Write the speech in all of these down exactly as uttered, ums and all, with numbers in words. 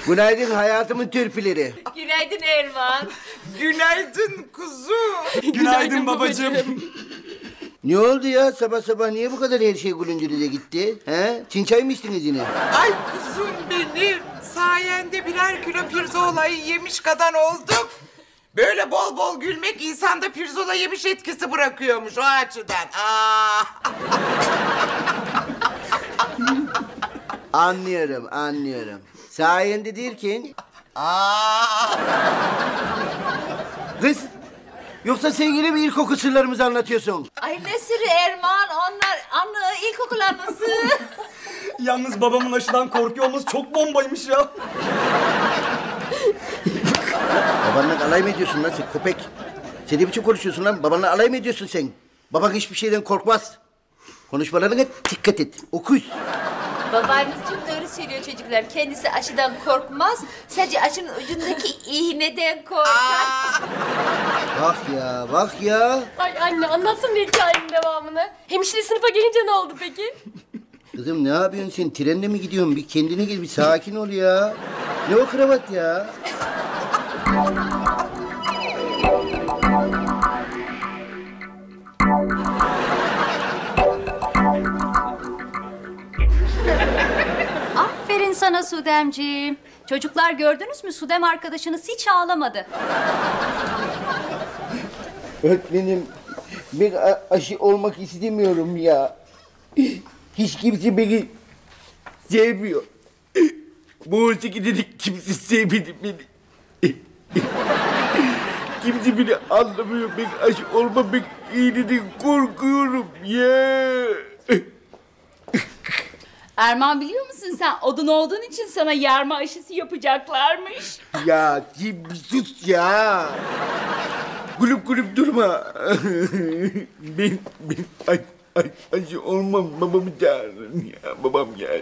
Günaydın hayatımın törpüleri. Günaydın Erman. Günaydın kuzu. Günaydın, Günaydın babacığım. Ne oldu ya sabah sabah niye bu kadar her şey gülüncürüze gitti? He? Çin çay mı içtiniz yine? Ay kuzum benim. Sayende birer kilo pirzolayı yemiş kadar olduk. Böyle bol bol gülmek insanda pirzola yemiş etkisi bırakıyormuş o açıdan. Aa. Anlıyorum, anlıyorum. Sayende derken... Aa. Kız, yoksa sen yine mi ilkokul sırlarımızı anlatıyorsun? Ay ne sırrı Erman? Onlar anı, ilkokul anısı. Yalnız babamın aşıdan korkuyor olması çok bombaymış ya. Babanla alay mı ediyorsun lan sen köpek? Sen ne biçim konuşuyorsun lan? Babanla alay mı ediyorsun sen? Baban hiçbir şeyden korkmaz. Konuşmalarına dikkat et, okuyuz. Babanız çok doğru söylüyor çocuklar. Kendisi aşıdan korkmaz. Sadece aşının ucundaki iğneden korkar. Bak ya, bak ya. Ay anne anlatsın bir hikayenin devamını. Hemşire sınıfa gelince ne oldu peki? Kızım ne yapıyorsun sen? Trenle mi gidiyorsun? Bir kendine gel, bir sakin ol ya. Ne o kravat ya? Aferin sana Sudemciğim. Çocuklar gördünüz mü? Sudem arkadaşınız hiç ağlamadı. Öğretmenim, ben aşı olmak istemiyorum ya. Hiç kimse beni sevmiyor. Bu dedik kimse sevmedi beni. Kimse beni anlamıyor. Ben aşı olmamak iyiliğinden korkuyorum ya. Erman biliyor musun sen odun olduğun için sana yarma aşısı yapacaklarmış. Ya kim sus ya. Gülüp gülüp durma. ben ben ay, ay, acı olmam, babamı çağırın ya, babam geldi.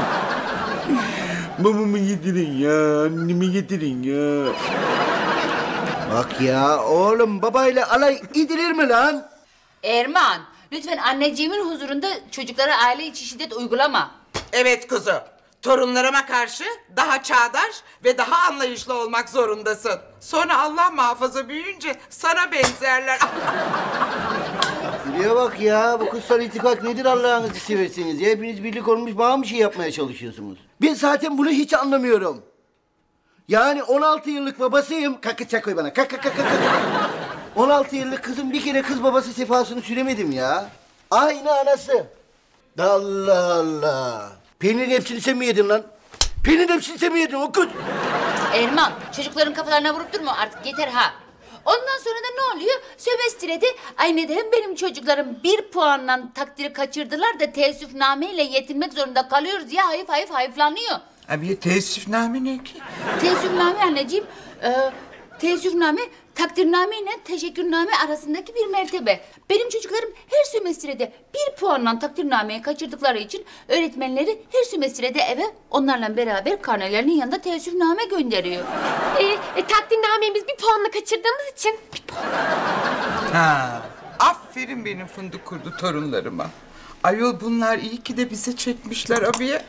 Babamı getirin ya, annemi getirin ya. Bak ya oğlum, babayla alay edilir mi lan? Erman lütfen anneciğimin huzurunda çocuklara aile içi şiddet uygulama. Evet kuzu. Torunlarıma karşı daha çağdaş ve daha anlayışlı olmak zorundasın. Sonra Allah muhafaza büyüyünce sana benzerler. Buraya bak ya, bu kutsal ittifak nedir Allah'ınızı seversiniz ya? Hepiniz birlik olmuş bana bir şey yapmaya çalışıyorsunuz. Ben zaten bunu hiç anlamıyorum. Yani on altı yıllık babasıyım. Kalk çak koy bana. Kalk kalk kalk kalk. on altı yıllık kızım bir kere kız babası sefasını süremedim ya. Aynı anası. Allah Allah. Peynirin hepsini sen mi yedin lan? Peynirin hepsini sen mi yedin okut? Erman çocukların kafalarına vurup durma artık yeter ha. Ondan sonra da ne oluyor? Sömestrede ay neden benim çocuklarım bir puanla takdiri kaçırdılar da teessüfnameyle yetinmek zorunda kalıyoruz diye hayıf hayıf hayıflanıyor. Abi teessüfname ne ki? Teessüfname anneciğim, e, teessüfname takdirname ile teşekkürname arasındaki bir mertebe. Benim çocuklarım her sömestrede bir puanla takdirnameyi kaçırdıkları için öğretmenleri her sömestrede eve onlarla beraber karnelerinin yanında teessüfname gönderiyor. E, e, takdirnamemiz bir puanla kaçırdığımız için bir puan. Ha. Aferin benim fındık kurdu torunlarıma. Ayol bunlar iyi ki de bize çekmişler abiye.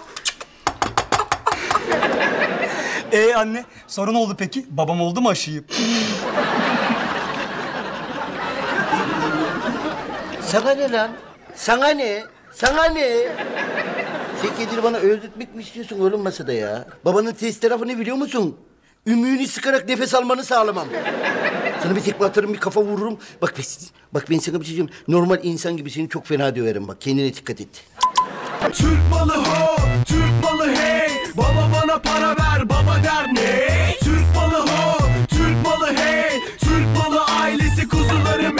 Ee anne, sonra ne oldu peki? Babam oldu mu aşıyı? Sana ne lan? Sana ne? Sana ne? Sen kendini bana öldürtmek mi istiyorsun oğlum masada ya? Babanın test tarafını biliyor musun? Ümüğünü sıkarak nefes almanı sağlamam. Sana bir tekme atarım, bir kafa vururum. Bak, bak ben sana bir şey diyeyim. Normal insan gibi seni çok fena döverim bak. Kendine dikkat et. Türk malı ho, Türk malı hey. Baba bana para ver.